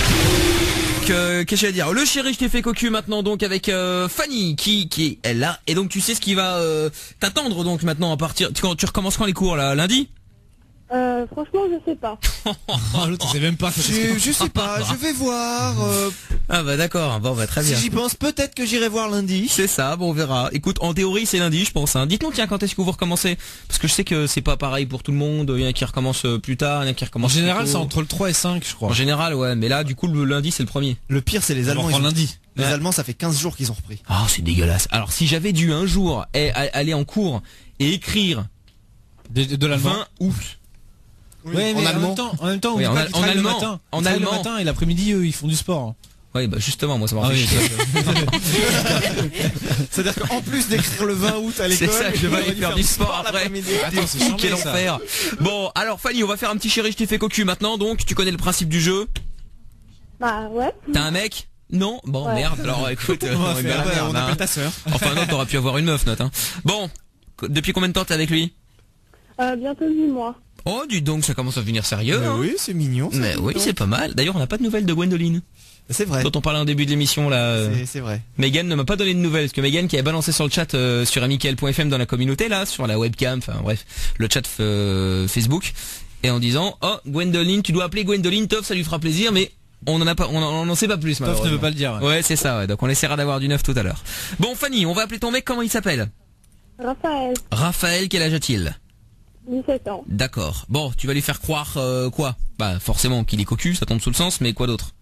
Qu'est-ce que je vais dire? Le chéri, je t'ai fait cocu maintenant donc avec Fanny qui est là. Et donc tu sais ce qui va t'attendre donc maintenant à partir... Tu recommences quand les cours là? Lundi? Franchement, je sais pas. Oh, l'autre, c'est même pas. Je sais pas, je vais voir. Ah bah d'accord, bon bah très bien. Si j'y pense, peut-être que j'irai voir lundi. C'est ça, bon on verra. Écoute, en théorie c'est lundi je pense. Hein. Dites-nous tiens quand est-ce que vous recommencez? Parce que je sais que c'est pas pareil pour tout le monde. Il y en a qui recommencent plus tard, il y en a qui recommencent En général plus c'est tôt. entre le 3 et 5 je crois. En général ouais, mais là du coup le lundi c'est le premier. Le pire, c'est les Allemands. En lundi. Les Allemands, ça fait 15 jours qu'ils ont repris. Ah c'est dégueulasse. Alors si j'avais dû un jour aller en cours et écrire De l'allemand. 20 août. Ouais, mais en même temps, on Oui, dit en pas al- qu'ils en travaillent allemand. le matin. En Ils travaillent allemand. le matin et l'après-midi eux ils font du sport. Oui bah justement moi ça m'a Ah fait oui, chier. C'est-à-dire qu'en plus d'écrire le 20 août à l'école, C'est ça, je vais aller faire du sport après. l'après-midi. Attends, c'est Quel charmé, ça. enfer. Bon alors Fanny on va faire un petit chéri je t'ai fait cocu maintenant donc tu connais le principe du jeu. Bah ouais. T'as un mec? Non? Bon Ouais. merde alors écoute On va est bien faire, la merde, on hein. appelle ta sœur. Enfin non t'aurais pu avoir une meuf note hein. Bon depuis combien de temps t'es avec lui? Bientôt 8 mois. Oh dis donc ça commence à devenir sérieux Mais hein. oui, c'est mignon. ça. Mais oui c'est pas mal. D'ailleurs on n'a pas de nouvelles de Gwendoline C'est vrai. dont on parlait en début de l'émission là. C'est vrai. Megan ne m'a pas donné de nouvelles parce que Megan qui avait balancé sur le chat sur amical.fm dans la communauté là sur la webcam, enfin bref le chat Facebook et en disant oh Gwendoline tu dois appeler Gwendoline Toff ça lui fera plaisir mais on en a pas on en sait pas plus Toff malheureusement. ne veut pas le dire. Ouais c'est ça ouais. Donc on essaiera d'avoir du neuf tout à l'heure. Bon Fanny on va appeler ton mec comment il s'appelle? Raphaël, Raphaël quel âge a-t-il? 17 ans. D'accord. Bon tu vas lui faire croire quoi? Bah forcément qu'il est cocu ça tombe sous le sens mais quoi d'autre?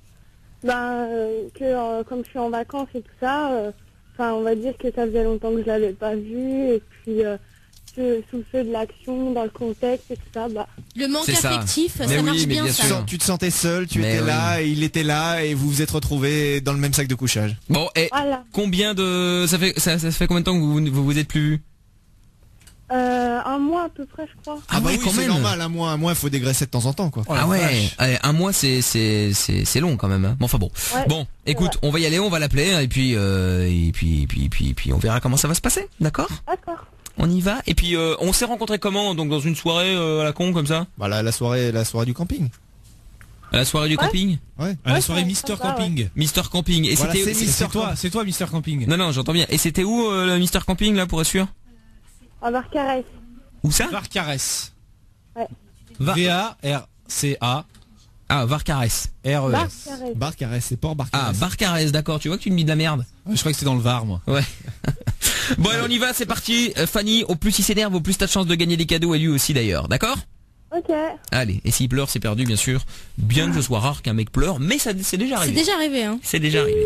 Que comme je suis en vacances et tout ça, enfin on va dire que ça faisait longtemps que je l'avais pas vu et puis sous le feu de l'action, dans le contexte et tout ça, bah Le manque C'est ça. affectif, Mais ça oui, marche mais bien bien ça. sûr. Tu te sentais seul, tu Mais étais oui. là, et il était là, et vous vous êtes retrouvés dans le même sac de couchage. Bon et voilà. combien de ça fait combien de temps que vous êtes plus vus? Un mois à peu près je crois. Ah ouais, oui, quand c'est même. normal, un mois, il faut dégraisser de temps en temps, quoi. Ah ouais, allez, un mois c'est long quand même. Hein. Bon enfin bon. Ouais, Bon, écoute, on va y aller, on va l'appeler et puis on verra comment ça va se passer, d'accord? D'accord. On y va et puis on s'est rencontrés comment donc dans une soirée à la con comme ça? Bah la soirée du camping. À la soirée du camping? Ouais. À la Ouais, soirée ça Mister va, Camping. Mister Camping et Voilà, c'était C'est toi Mister Camping. Non j'entends bien. Et c'était où le Mister Camping là pour être sûr? À Barcarès. Où ça? Varcarès. Ouais. V-A-R-C-A. Ah Varcarès. R-E-S. Barcarès. Barcarès, c'est Port Barcarès. Ah Barcarès, d'accord, tu vois que tu me dis de la merde. Je crois que c'est dans le Var moi. Ouais. Bon allez on y va, c'est parti. Fanny, au plus il s'énerve, au plus t'as de chance de gagner des cadeaux et lui aussi d'ailleurs, d'accord? Ok. Allez, et s'il pleure c'est perdu bien sûr. Bien que ce soit rare qu'un mec pleure, mais ça c'est déjà C'est arrivé. déjà arrivé, hein. C'est déjà arrivé.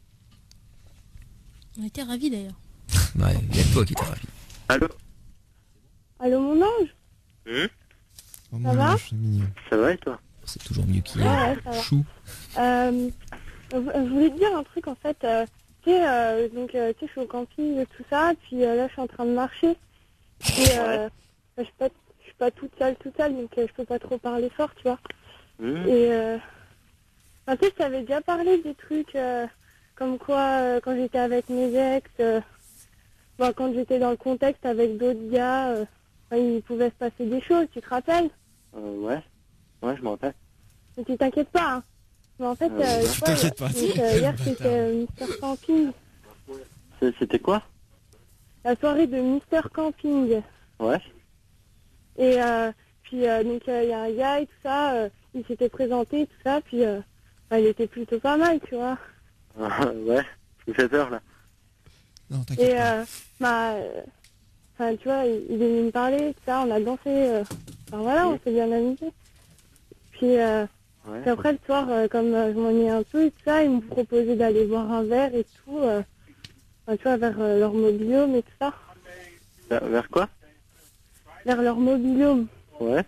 On était ravis d'ailleurs. Ouais, il y a que toi qui t'es ravi. Allô? Allô mon ange? Oh, Ça va c'est mignon. Ça va et toi? C'est toujours mieux qu'il Ouais, y ouais, ça va. Chou. Je voulais te dire un truc en fait. Tu sais, je suis au camping et tout ça, puis là je suis en train de marcher. Et je suis pas toute seule, donc je peux pas trop parler fort, tu vois. Et en fait, je t'avais déjà parlé des trucs comme quoi quand j'étais avec mes ex, quand j'étais dans le contexte avec d'autres gars, il pouvait se passer des choses, tu te rappelles? Ouais, je m'en rappelle. Mais tu t'inquiètes pas, hein. Mais en fait, Tu t'inquiètes pas. donc, hier c'était Mister Camping, C'était quoi? la soirée de Mister Camping. Ouais. Et puis donc il y a un gars et tout ça, il s'était présenté tout ça, puis il était plutôt pas mal, tu vois. Ouais, je me fais peur là. Non, t'inquiète Et pas. tu vois, il est venu me parler, tout ça, on a dansé, voilà, on s'est bien amusé. Puis Ouais. puis après le soir, comme je m'ennuyais un peu et tout ça, ils m'ont proposé d'aller boire un verre et tout, tu vois, vers leur mobilium et tout ça. Vers quoi? Vers leur mobilium. Ouais.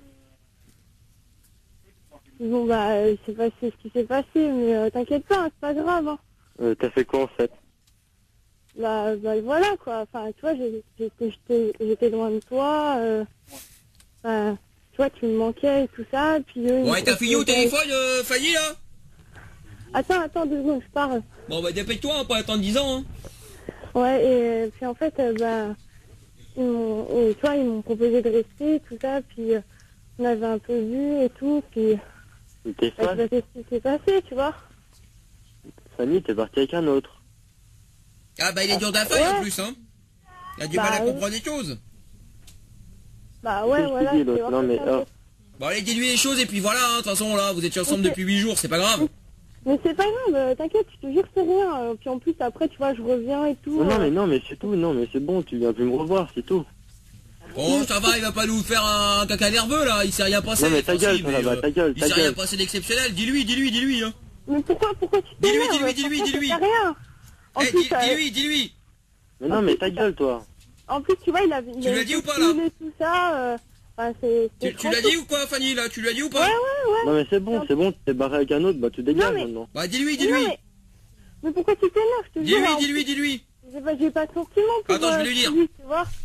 Bon il s'est passé ce qui s'est passé, mais t'inquiète pas, hein, c'est pas grave, hein. T'as fait quoi en fait? Voilà quoi, enfin tu vois, j'étais loin de toi, tu vois, tu me manquais et tout ça, puis eux... Ouais, t'as fini au téléphone, Fanny là? Attends 2 secondes, je parle. Bon bah dépêche-toi, hein, pas attendre 10 ans hein. Ouais, et puis en fait, ils m'ont proposé de rester, tout ça, puis on avait un peu vu et tout, puis Mais t'es Bah, folle. je sais ce qui s'est passé, tu vois. Fanny, t'es parti avec un autre. Ah bah il est dur d'affaire Ouais. en plus, hein. Il a du Bah, mal à oui. comprendre les choses. Bah ouais, Qu'est-ce que voilà. tu dis, c'est l'autre? vraiment Non, mais, ça. oh. Bon allez, dis-lui les choses et puis voilà, hein. De toute façon là, vous étiez ensemble Ok. depuis 8 jours, c'est pas grave. Mais c'est pas grave, t'inquiète, je te jure, c'est rien. Puis en plus, après, tu vois, je reviens et tout. Non, mais c'est tout. Non, mais c'est bon, tu viens plus me revoir, c'est tout. Oh ça va, il va pas nous faire un caca nerveux là, il s'est rien passé. Non, mais ta Enfin, gueule, si, toi, mais, là-bas, ta gueule, il ta s'est rien gueule. passé d'exceptionnel, dis-lui, hein. Mais pourquoi tu Dis-lui, t'énerves? dis-lui. Franchement, c'est rien. En Eh, plus, dis-lui. Mais non, mais ta gueule, toi. en plus, tu vois, il a Tu lui as dit ou pas, là postulé tout ça. Enfin, c'est Tu l'as dit ou quoi Fanny là? Tu lui as dit ou pas? Ouais. Non, mais c'est bon, t'es barré avec un autre, bah tu dégages Non, mais- maintenant. Bah dis-lui. Mais pourquoi tu t'énerves? Je te jure. hein. Dis-lui. J'ai pas de sentiment pour Attends, je vais lui dire. lui, tu vois.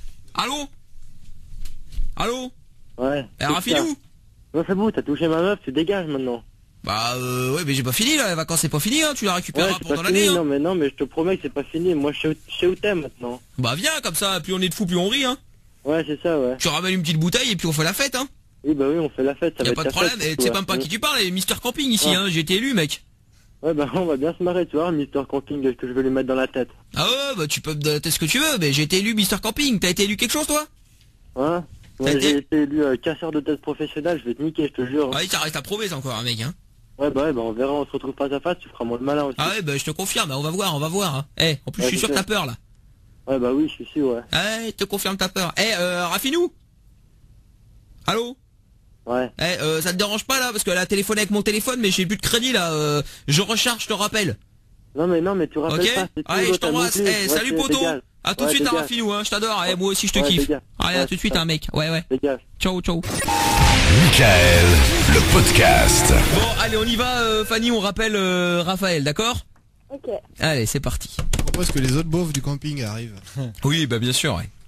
Allô Ouais. Eh, Rafinou? Non, c'est bon, t'as touché ma meuf, tu dégages maintenant. Bah ouais mais j'ai pas fini là, les vacances c'est pas fini hein, tu la Ouais, récupéreras c'est pendant pas fini, l'année hein. non, mais je te promets que c'est pas fini. Moi, je sais où t'es maintenant. Bah viens comme ça, plus on est de fous, plus on rit hein. Ouais, c'est ça, ouais. Tu ramènes une petite bouteille et puis on fait la fête hein. Oui, bah oui, on fait la fête, ça Y a va pas être de ta problème, fête, et tu sais ouais. pas à qui tu parles, et Mister Camping ici Ouais. hein, j'ai été élu mec. Ouais, bah on va bien se marrer, tu vois, Mister Camping, que je vais lui mettre dans la tête. Ah ouais bah tu peux me donner ce que tu veux, mais j'ai été élu Mister Camping, t'as été élu quelque chose toi? Hein? T'as Ouais, été- j'ai été élu casseur de tête professionnel, je vais te niquer, je te jure. Ah oui ça reste à prouver ça encore un mec hein. Ouais, bah on verra, on se retrouve face à face, tu feras moins de malin aussi. Ah ouais bah je te confirme, on va voir hein. Eh, en plus Ouais, je suis sûr je que sais. t'as peur là. Ouais, bah oui, je suis sûr, ouais. Eh, je te confirme t'as peur. Eh Rafinou? Allô? Ouais. Eh, ça te dérange pas là parce que elle a téléphoné avec mon téléphone mais j'ai plus de crédit là. Je recharge, je te rappelle. Non, mais tu rappelles Ok. pas, c'est tout. Allez, je l'autre, elle t'embrasse. m'oublie. Eh, Ouais, salut c'est- poto. dégage. À tout de Ouais, suite, dégage. Rafinou, hein. Je t'adore. Eh, moi aussi je te Ouais, kiffe. dégage. Allez, à Ouais, tout de suite, ça. un mec. Ouais. Dégage. Ciao. Michael, le podcast. Bon, allez, on y va. Fanny, on rappelle Raphaël, d'accord? Ok. Allez, c'est parti. Pourquoi est-ce que les autres beaufs du camping arrivent? Oui, bah bien sûr. Ouais.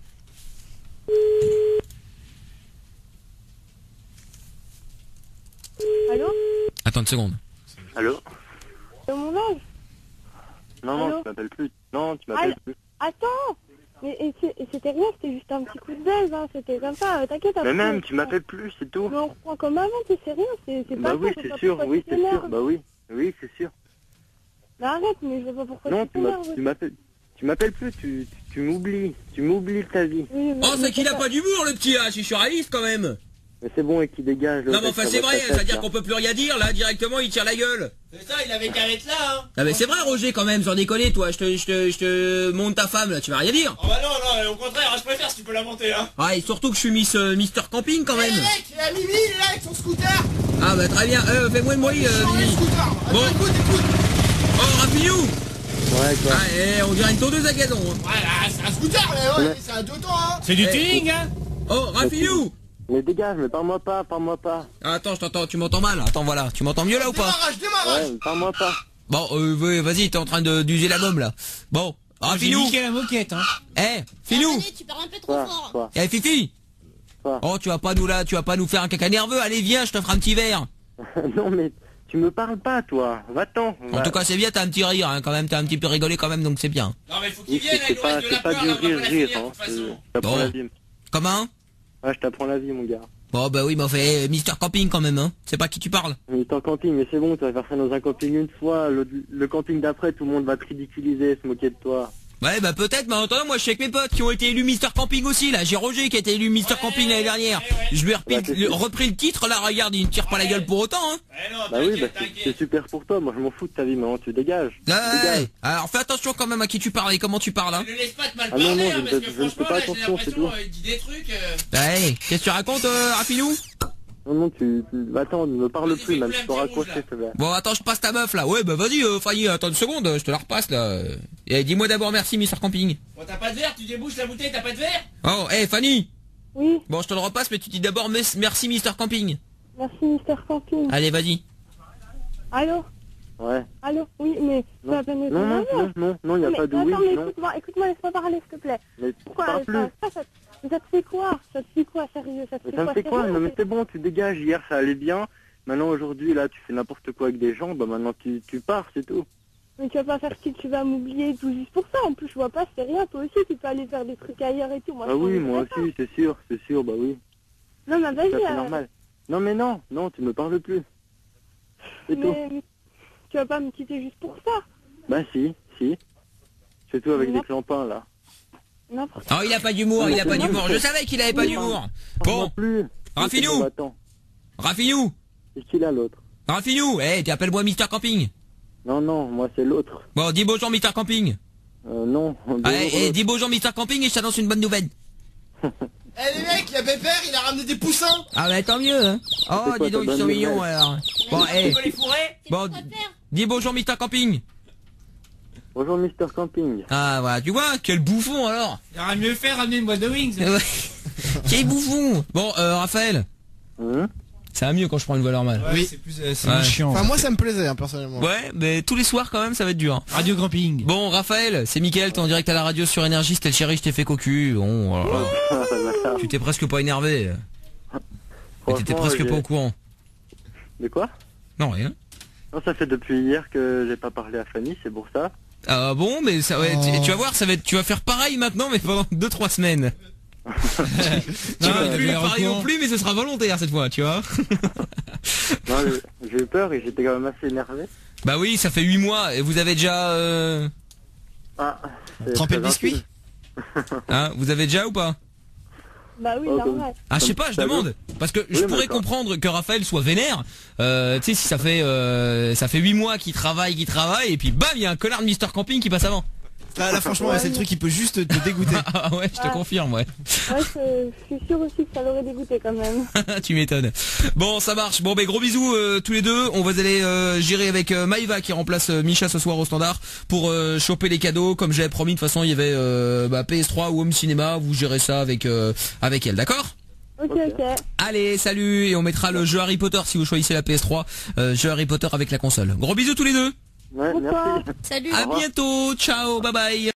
Allô? Attends une seconde. Allô? C'est mon âge? Non, Allô? tu m'appelles plus. Non, tu m'appelles plus. Attends! Mais c'était rien, c'était juste un petit coup de baise, hein. C'était comme ça, t'inquiète. Mais après, même, tu m'appelles plus, c'est tout. Mais on reprend comme avant, tu sais, c'est rien, c'est pas Bah oui, ça, je c'est vois sûr, pas pourquoi oui, tu c'est sûr, t'énerves. bah oui. Oui, c'est sûr. Mais arrête, mais je vois pas pourquoi Non, tu t'énerves. tu m'appelles plus, tu m'oublies de ta vie. Oui, mais- Oh, c'est mais qu'il a pas d'humour, le petit, là. Je suis surréaliste quand même. Mais c'est bon, et qui dégage. Non, mais enfin, c'est vrai. C'est-à-dire qu'on peut plus rien dire, là. Directement, il tire la gueule. C'est ça, il avait qu'à être là, hein. Ah, mais c'est vrai, Roger, quand même. Sans déconner, toi. Je te monte ta femme, là. Tu vas rien dire. Oh bah non, au contraire, je préfère si tu peux la monter, hein. Ah, et surtout que je suis Mister Camping, quand même. Eh, mec, il y a Mimi, il est là avec son scooter. Ah, bah très bien. Fais-moi de bruit, Change le Mimi. scooter. Bon. Attends, écoute. Oh, Rafinou. Ouais, quoi. Ah, on dirait une tondeuse à gazon. Hein. Voilà, c'est un scooter, là, ouais, c'est un 2 temps, hein. C'est du tuning, hein? Oh, Rafinou. Mais dégage, mais parle-moi pas. Ah, attends, je t'entends, tu m'entends mal. Attends, voilà. Tu m'entends mieux là ou pas? Démarrage. Ouais, mais parle-moi pas. Bon, ouais, vas-y, t'es en train d'user la gomme là. Bon, J'ai Rafinou. niqué la moquette, hein. Eh, Finou. Allez, tu parles un peu trop Quoi, fort. quoi. Eh, Fifi. Quoi. Oh, tu vas pas nous faire un caca nerveux. Allez, viens, je te ferai un petit verre. Non, mais tu me parles pas, toi. Va-t'en. En tout cas, c'est bien, t'as un petit rire, hein, quand même, t'as un petit peu rigolé quand même, donc c'est bien. Non, mais faut qu'il Oui, vienne, c'est il nous reste pas, de la c'est pas peur, du là, on va pas la rire, finir, de hein. toute façon. Je t'apprends Bon. la vie. Comment? Ouais, je t'apprends la vie, mon gars. Bon, bah oui, mais enfin, Mister Camping quand même, hein. C'est pas qui tu parles. Mais t'es en camping, mais c'est bon, tu vas faire ça dans un camping une fois. Le camping d'après, tout le monde va te ridiculiser, se moquer de toi. Ouais, bah peut-être, mais en attendant, moi je suis avec mes potes qui ont été élus Mister Camping aussi, là. J'ai Roger qui a été élu Mister Camping l'année dernière. Je lui ai repris le titre, là, regarde, il ne tire pas la gueule pour autant, hein. Eh non, Bah oui, bah t'inquiète, c'est super pour toi. Moi, je m'en fous de ta vie, maintenant, tu dégages. Ouais, Dégage. alors fais attention quand même à qui tu parles et comment tu parles, hein. Ne laisse pas te mal Ah non, parler, non, hein, je parce ne que fais franchement, pas là, j'ai attention, c'est l'impression, tout. il dit des trucs. Ouais, qu'est-ce que tu racontes, Rafinou? Non, attends, ne me parle Vas-y, plus, même fais-nous si un tu petit raccroches, rouge, s'il te plaît. Bon, attends, je passe ta meuf, là. Ouais, bah vas-y, Fanny, attends une seconde, je te la repasse, là. Et dis-moi d'abord merci, Mister Camping. Bon, t'as pas de verre, tu débouches la bouteille, t'as pas de verre. Oh, Fanny. Oui, Bon, je te le repasse, mais tu dis d'abord merci, Mister Camping. merci, Mister Camping. Allez, vas-y. Allô? Ouais. Allô? Oui, mais c'est la peine de Non, il n'y a mais pas de attends, oui, mais non. écoute-moi, laisse-moi parler, s'il te plaît. Mais Pourquoi parle plus. ça te fait quoi? Ça te fait quoi, sérieux? Ça te Mais fait ça me quoi? fait quoi? Sérieux, Non, mais c'est bon, tu dégages. Hier, ça allait bien. Maintenant, aujourd'hui, là, tu fais n'importe quoi avec des gens. Bah, maintenant, tu pars, c'est tout. Mais tu vas pas faire style, tu vas m'oublier et tout juste pour ça. En plus, je vois pas, c'est rien. Toi aussi, tu peux aller faire des trucs ailleurs et tout. Moi, Ah je oui, m'en moi voudrais pas. aussi, c'est sûr, bah oui. Non, mais C'est tout à vas-y. fait normal. Non, mais non, tu me parles plus. C'est tout. Mais tu vas pas me quitter juste pour ça. Bah si. C'est tout avec des clampins là. N'importe Oh, il a pas d'humour, il a pas d'humour. Je savais qu'il avait pas d'humour. Moi Bon, plus. Raffinou. Attends. Raffinou, C'est qui là l'autre? tu appelles moi Mister Camping. Non, moi c'est l'autre. Bon, dis bonjour Mister Camping. Non. Dis bonjour Mister Camping et je t'annonce une bonne nouvelle. Eh les mecs, il y a Pépère, il a ramené des poussins. Ah bah tant mieux, hein. Oh, C'est quoi dis donc, ta ils sont bonne mignons nouvelle alors. Bon, On peut les fourrer. bon, dis bonjour Mister Camping. Bonjour Mister Camping. Ah voilà, tu vois, quel bouffon alors. Il aurait mieux fait ramener une boîte de wings. Quel bouffon. Bon, Raphaël, ça va mieux quand je prends une voix normale. Oui, c'est plus c'est Ouais. moins chiant. Enfin, moi, ça me plaisait, hein, personnellement. Ouais, mais tous les soirs quand même, ça va être dur. Radio Camping. Bon, Raphaël, c'est Mickaël, t'es en direct à la radio sur Énergie, c'était le chéri, je t'ai fait cocu. Bon, oh là là. Tu t'es presque pas énervé. Mais t'étais Franchement, presque pas au courant. De quoi? Non, rien. Non, ça fait depuis hier que j'ai pas parlé à Fanny, c'est pour ça. Ah bon, mais ça, ouais, tu vas voir, tu vas faire pareil maintenant, mais pendant 2-3 semaines. Tu vas plus faire pareil non plus, mais ce sera volontaire cette fois, tu vois. Non, j'ai eu peur et j'étais quand même assez énervé. Bah oui, ça fait 8 mois, et vous avez déjà... c'est Tremper le très biscuit gentil. Hein, vous avez déjà ou pas? Bah oui, Oh, normal. Ah, je sais pas, je Salut. demande. Parce que je Oui, pourrais d'accord. comprendre que Raphaël soit vénère. Tu sais, si ça fait 8 mois qu'il travaille, et puis bam, il y a un connard de Mister Camping qui passe avant. Là, franchement, ouais, c'est le truc qui peut juste te dégoûter. Ah ouais, je te confirme, ouais. Ouais, je suis sûr aussi que ça l'aurait dégoûté quand même. Tu m'étonnes. Bon, ça marche. Bon, ben gros bisous tous les deux. On va aller gérer avec Maïva qui remplace Micha ce soir au standard pour choper les cadeaux. Comme j'avais promis, de toute façon, il y avait PS3 ou Home Cinéma. Vous gérez ça avec elle, d'accord? Ok. Allez, salut. Et on mettra le jeu Harry Potter si vous choisissez la PS3. Jeu Harry Potter avec la console. Gros bisous tous les deux. Ouais, merci. Salut. À bientôt. Ciao. Bye bye.